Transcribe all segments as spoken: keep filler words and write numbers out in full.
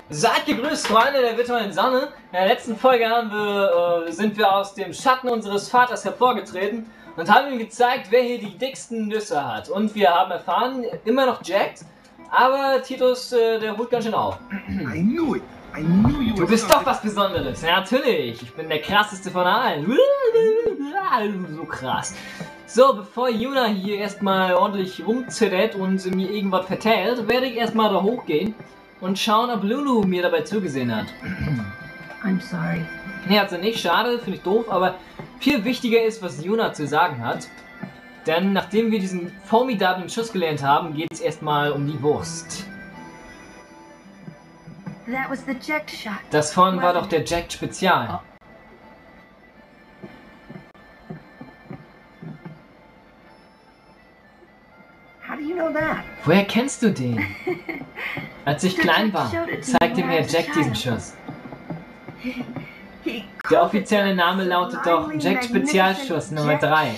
Seid gegrüßt, Freunde der virtuellen Sonne. In der letzten Folge haben wir, äh, sind wir aus dem Schatten unseres Vaters hervorgetreten und haben ihm gezeigt, wer hier die dicksten Nüsse hat. Und wir haben erfahren, immer noch jacked, aber Titus, äh, der holt ganz schön auf. I knew it. I knew you Du bist doch was Besonderes. Ja, natürlich. Ich bin der krasseste von allen. So krass. So, bevor Yuna hier erstmal ordentlich rumzittert und mir irgendwas vertellt, werde ich erstmal da hochgehen und schauen, ob Lulu mir dabei zugesehen hat. I'm sorry. Nee, also nicht, schade, finde ich doof, aber viel wichtiger ist, was Yuna zu sagen hat. Denn nachdem wir diesen formidablen Schuss gelernt haben, geht es erstmal um die Wurst. That was the jacked shot. Das vorhin war doch der Jacked Spezial. How do you know that? Woher kennst du den? Als ich klein war, zeigte mir Jack diesen Schuss. Der offizielle Name lautet doch Jack Spezialschuss Nummer drei.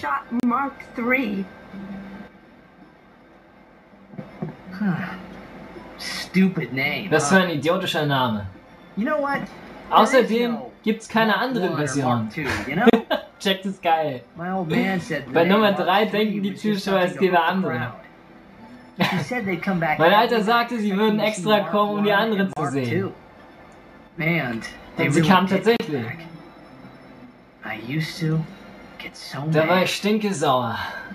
Stupid name. Was für ein idiotischer Name. You know what? Außerdem gibt's keine anderen Versionen. You know? Jack ist geil. My old man said Bei Nummer Mark drei three denken die was just Zuschauer, es something gäbe to look andere. proud. He said they'd come back Mein out. Alter sagte, sie würden extra kommen, um die anderen zu sehen. Man, they Und sie really kamen did tatsächlich. back. I used to get so Da war mad. ich stinkesauer.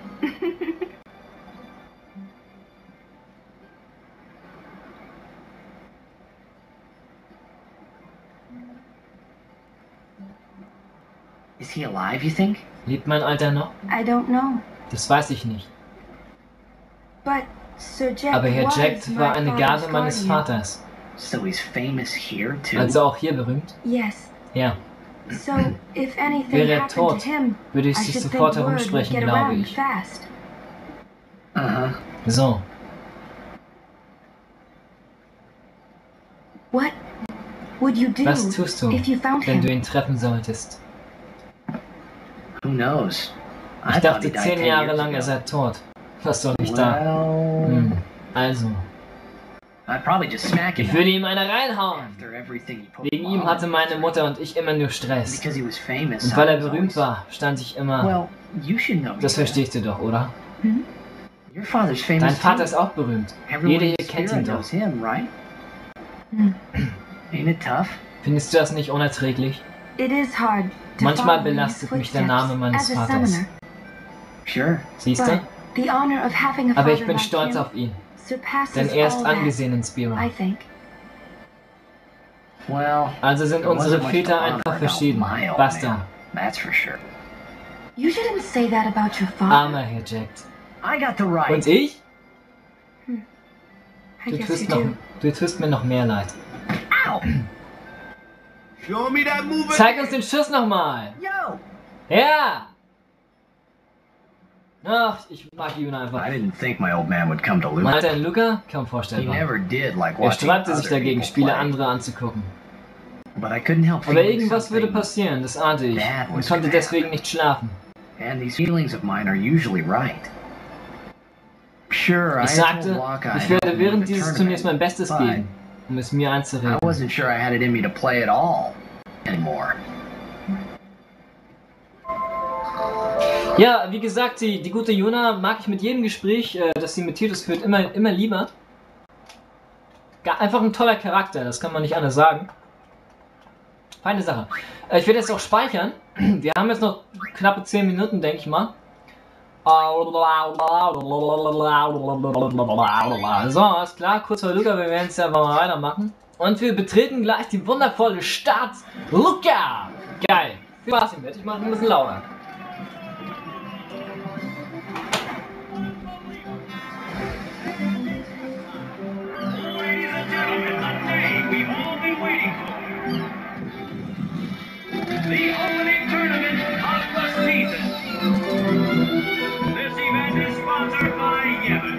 Is he alive, you think? Lebt mein Alter noch? I don't know. Das weiß ich nicht. But Sir Jack Aber Herr was Jack my war eine father's Gabe meines guardian. Vaters. So he's famous here too. Also auch hier berühmt? Yes. Ja. So if anything Wäre er happened tot, to him, würde I ich sich should think sofort word would herumsprechen, get glaube around ich. fast. Uh-huh. So. What would you do Was tust du, if you found wenn du him? ihn treffen solltest? Who knows? Ich I thought dachte he died zehn ten Jahre years lang ago. ist er tot. Was soll ich da? Well, Hm. Also, I'd probably just smack him ich würde ihm eine reinhauen. after everything he put Wegen on. ihm hatte meine Mutter und ich immer nur Stress. Because he was famous. Und weil er I was berühmt always- war, stand ich immer... Well, you should know. Das Yuna. verstehst du doch, oder? Your father's famous. Dein Vater too. ist auch berühmt. Everyone Jeder in hier kennt Spira ihn doch. knows him, right? Hmm. Ain't it tough? Findest du das nicht unerträglich? It is hard to Manchmal follow in belastet his mich der footsteps Name meines as a Vaters. summoner. Sure. Siehst But du? the honor of having a Aber ich father bin like stolz him auf ihn, surpasses denn er ist all that, angesehen in Spira. I think. Well, Also sind there unsere wasn't much Väter to honor einfach about verschieden. my old Basta. man, That's for sure. You shouldn't say that about your father. Armer Herr Jack. I got the right. Und ich? I Du guess tust, you noch, do. du tust mir noch mehr leid. Ow! Show me that move. Zeig uns den Schuss nochmal! Yo! Ja! Ach, ich mag Yuna I einfach. didn't think my old man would come to Mein Luke. Alter in Luca? Kaum He vorstellbar. never did like Er watching sträubte sich other dagegen, people Spiele play. andere anzugucken. But I couldn't help Aber feeling irgendwas würde something, passieren, das ahnte ich. Bad Und was konnte gonna deswegen nicht schlafen. and these feelings of mine are usually right. Sure, I Ich had told sagte, Waka I'd ich help werde him win während the dieses tournament, Turniers mein Bestes but geben, um es mir I einzureden. wasn't sure I had it in me to play at all anymore. Ja, wie gesagt, die, die gute Yuna mag ich mit jedem Gespräch, äh, das sie mit Titus führt, immer, immer lieber. Gar, einfach ein toller Charakter, das kann man nicht anders sagen. Feine Sache. Äh, ich werde jetzt auch speichern. Wir haben jetzt noch knappe zehn Minuten, denke ich mal. So, alles klar, kurz vor Luca, wir werden es ja mal weitermachen. Und wir betreten gleich die wundervolle Stadt Luca! Geil! Viel Spaß im Bett, ich mache ein bisschen lauter. Ladies and gentlemen, the day we've all been waiting for. The opening tournament of the season. This event is sponsored by Yemen.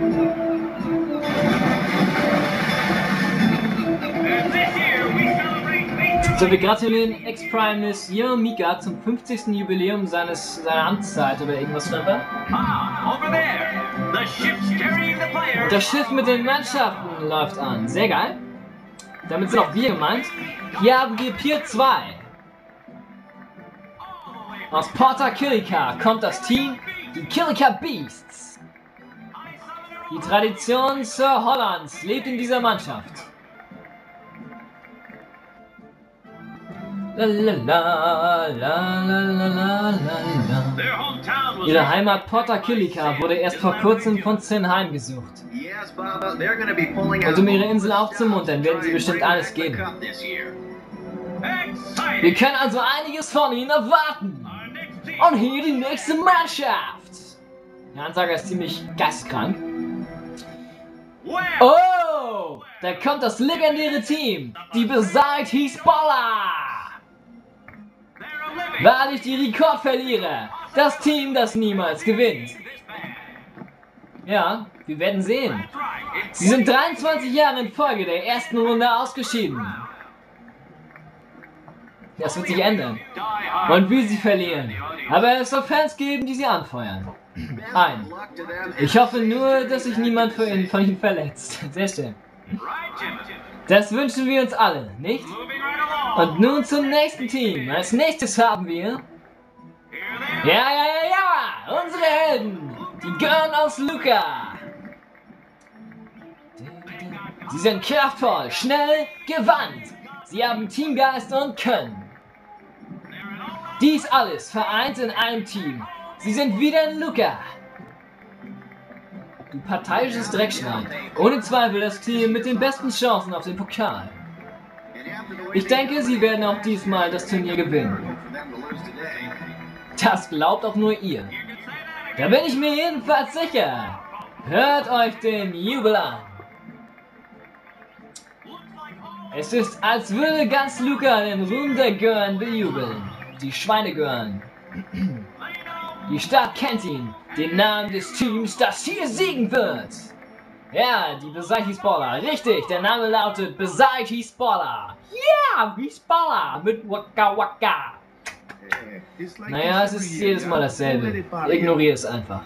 And this year we celebrate Major So, wir gratulieren Ex-Primus Yo Mika zum fünfzigsten Jubiläum seines, seiner Amtszeit oder irgendwas stand da. Ah, over there. The ship's carrying the players. Das Schiff mit den Mannschaften läuft an. Sehr geil. Damit sind auch wir gemeint. Hier haben wir Pier zwei. Aus Porta Kilika kommt das Team, die Kilika Beasts. Die Tradition Sir Hollands lebt in dieser Mannschaft. Lalalala, lalalala. Their hometown was Ihre Heimat Porta Kilika wurde erst vor kurzem von Sin heimgesucht. Yes, Baba, they're gonna be pulling out Und um ihre Insel aufzumuntern, werden sie bestimmt alles geben. exciting. Wir können also einiges von ihnen erwarten. Our next team. Und hier die nächste Mannschaft. Der Ansager ist ziemlich geistkrank. Well, Oh, da kommt das legendäre Team, die Beside Hezbollah. they're a living. Wahrlich die Rekordverlierer. Das Team, das niemals gewinnt. Ja, wir werden sehen. That's right. It's Sie sind dreiundzwanzig Jahre in Folge der ersten Runde ausgeschieden. Das wird sich ändern. die hard. Und wie sie verlieren. Aber es soll Fans geben, die sie anfeuern. Ein. Ich hoffe nur, dass sich niemand von ihnen, von ihnen verletzt. Sehr schön. Right, Jim. Das wünschen wir uns alle, nicht? Moving right along. Und nun zum nächsten Team. Als nächstes haben wir... Here they Ja, ja, ja, ja! Unsere Helden! Die Girl aus Luca! Sie sind kraftvoll, schnell, gewandt. Sie haben Teamgeist und Können. Dies alles vereint in einem Team. Sie sind wieder in Luca. Du parteiisches Dreckschwein. Ohne Zweifel das Team mit den besten Chancen auf den Pokal. Ich denke, sie werden auch diesmal das Turnier gewinnen. Das glaubt auch nur ihr. Da bin ich mir jedenfalls sicher. Hört euch den Jubel an. Es ist, als würde ganz Luca den Ruhm der Görn bejubeln. Die Schweinegörn. Die Stadt kennt ihn, den Namen des Teams, das hier siegen wird. Ja, die Beside Hezbollah. Richtig, der Name lautet Beside Hezbollah. Ja, Hezbollah mit Waka Waka. Naja, es ist jedes Mal dasselbe. Ignoriere es einfach.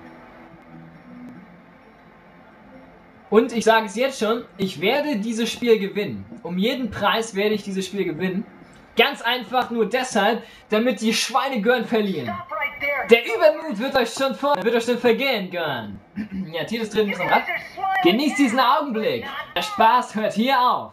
Und ich sage es jetzt schon, ich werde dieses Spiel gewinnen. Um jeden Preis werde ich dieses Spiel gewinnen. Ganz einfach nur deshalb, damit die Schweine Görn verlieren. Der Übermut wird euch schon vor, wird euch schon vergehen, Görn. Ja, Titus tritt ein bisschen ab. Genießt diesen Augenblick. Der Spaß hört hier auf.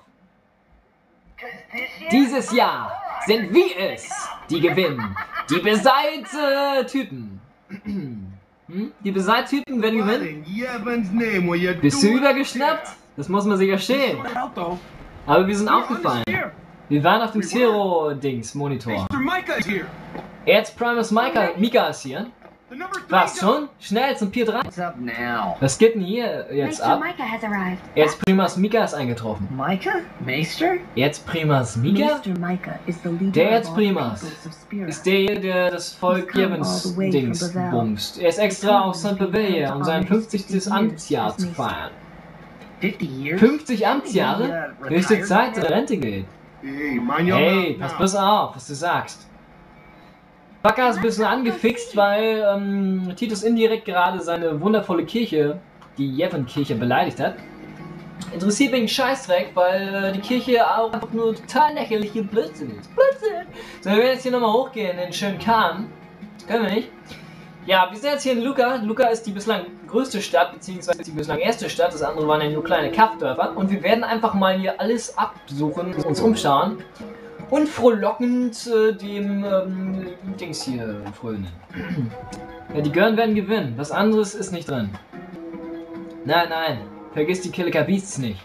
Dieses Jahr sind wir es, die gewinnen. Die Beside-Typen. Hm? Die Beside-Typen werden gewinnen. Bist du übergeschnappt? Das muss man sich erstehen. Aber wir sind aufgefallen. Wir waren auf dem Zero-Dings-Monitor. Jetzt Primus Mika, Mika ist hier. Was schon? Schnell zum Pier drei. What's up now? Was geht denn hier jetzt Maester ab? Micah has arrived. Jetzt Primus Mika ist eingetroffen. Micah? Maester? Jetzt Primus Mika? Maester Micah is the leader Der of jetzt all Primas. peoples of Spira. Ist der, der das Volk Jevens Dings bumst. Er ist extra auf Saint Bavaria, um sein fünfzigstes Amtsjahr zu feiern. fifty years? fünfzig Amtsjahre? Höchste Zeit, dass er Rente geht. Hey, pass bloß auf, was du sagst. Baka ist ein bisschen angefixt, weil ähm, Titus indirekt gerade seine wundervolle Kirche, die Yevon-Kirche, beleidigt hat. Interessiert mich ein Scheißdreck, weil äh, die Kirche auch einfach nur total lächerliche Blödsinn ist. Blödsinn! So, wir werden jetzt hier nochmal hochgehen in den schönen Kahn. Können wir nicht. Ja, wir sind jetzt hier in Luca. Luca ist die bislang größte Stadt, beziehungsweise die bislang erste Stadt. Das andere waren ja nur kleine Kaffdörfer. Und wir werden einfach mal hier alles absuchen, uns umschauen. Und frohlockend äh, dem ähm, Dings hier frönen. Ja, die Görn werden gewinnen. Was anderes ist nicht drin. Nein, nein. Vergiss die Kilika Beasts nicht.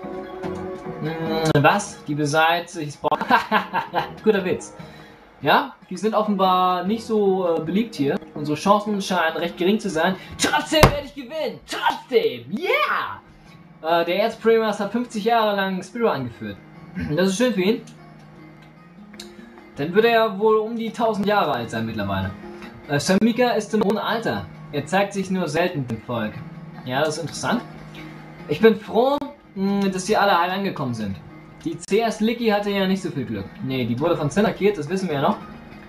Hm, was? Die Beside Hezbollah. Guter Witz. Ja, die sind offenbar nicht so äh, beliebt hier. Unsere Chancen scheinen recht gering zu sein. Trotzdem werde ich gewinnen. Trotzdem. Yeah! Äh, der Erzprimas hat fünfzig Jahre lang Spiro angeführt. Das ist schön für ihn. Dann wird er ja wohl um die tausend Jahre alt sein mittlerweile. Äh, Samika ist im hohen Alter. Er zeigt sich nur selten dem Volk. Ja, das ist interessant. Ich bin froh, mh, dass sie alle heil angekommen sind. Die C S Licky hatte ja nicht so viel Glück. Nee, die wurde von Sin attackiert, das wissen wir ja noch.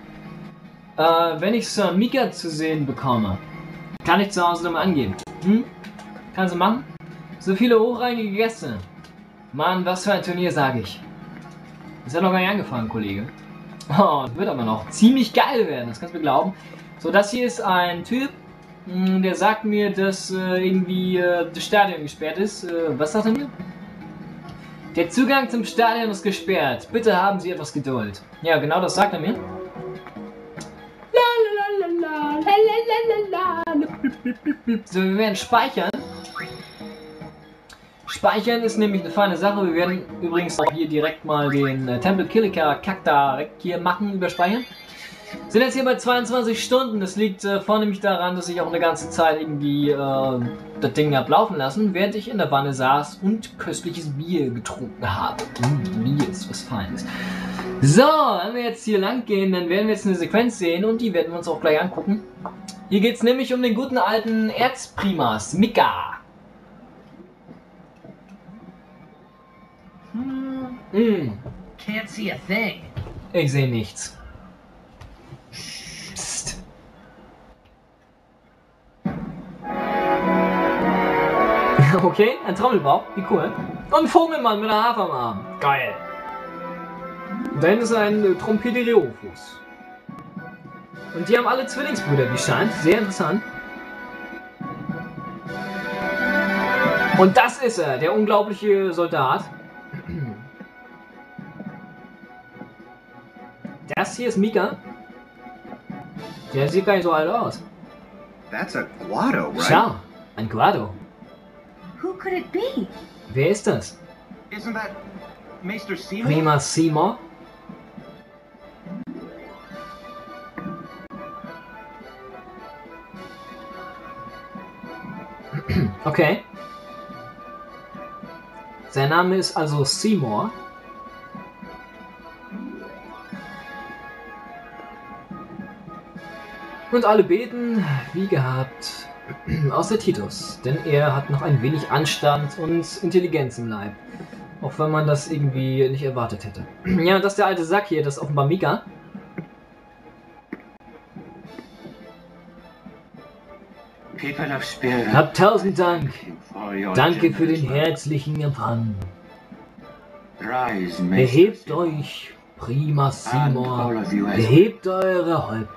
Äh, wenn ich Sir Mika zu sehen bekomme, kann ich zu Hause nochmal angeben. Hm? Kann sie machen? So viele hochrangige Gäste. Mann, was für ein Turnier, sage ich. Ist ja noch gar nicht angefangen, Kollege. Oh, das wird aber noch ziemlich geil werden, das kannst du mir glauben. So, das hier ist ein Typ, mh, der sagt mir, dass äh, irgendwie äh, das Stadion gesperrt ist. Äh, was sagt er mir? Der Zugang zum Stadion ist gesperrt. Bitte haben Sie etwas Geduld. Ja, genau das sagt er mir. So, wir werden speichern. Speichern ist nämlich eine feine Sache. Wir werden übrigens auch hier direkt mal den äh, Temple Kilika Kack da weg hier machen, überspeichern. Sind jetzt hier bei zweiundzwanzig Stunden. Das liegt äh, vornehmlich daran, dass ich auch eine ganze Zeit irgendwie äh, das Ding ablaufen lassen, während ich in der Wanne saß und köstliches Bier getrunken habe. Mm, Bier ist was Feines. So, wenn wir jetzt hier lang gehen, dann werden wir jetzt eine Sequenz sehen und die werden wir uns auch gleich angucken. Hier geht es nämlich um den guten alten Erzprimas, Mika. Hmm, Mm, can't see a thing. ich sehe nichts. Psst. Okay, ein Trommelbauch, wie cool. Und ein Vogelmann mit einer Harfe am Arm. Geil. Und da hinten ist ein äh, Trompeterophus. Und die haben alle Zwillingsbrüder, wie scheint. Sehr interessant. Und das ist er, der unglaubliche Soldat. Das hier ist Mika. Der sieht gar nicht so alt aus. That's a Guado, right? Schau, ein Guado. Who could it be? Wer ist das? Isn't that Maester Seymour? Prima Seymour. Okay. Sein Name ist also Seymour. Und alle beten, wie gehabt, außer Titus, denn er hat noch ein wenig Anstand und Intelligenz im Leib. Auch wenn man das irgendwie nicht erwartet hätte. Ja, und das ist der alte Sack hier, das ist offenbar Mika. People of Spirit. Habt tausend Dank. for your Danke für den generosity. herzlichen Empfang. Rise, Maester Erhebt Seymour. euch, Prima And all Seymour. of you as Erhebt eure Häupter.